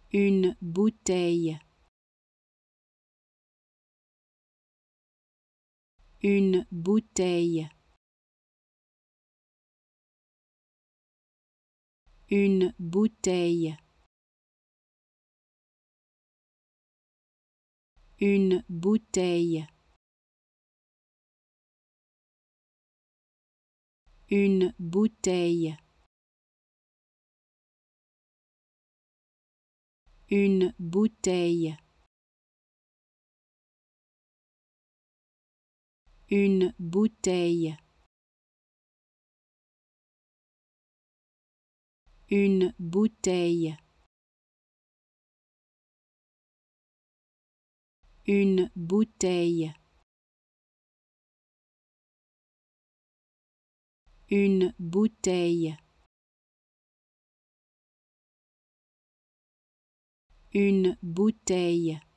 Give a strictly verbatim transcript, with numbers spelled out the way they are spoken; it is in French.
une bouteille, une bouteille, une bouteille, une bouteille, une bouteille, une bouteille, une bouteille, une bouteille, une bouteille, une bouteille, une bouteille.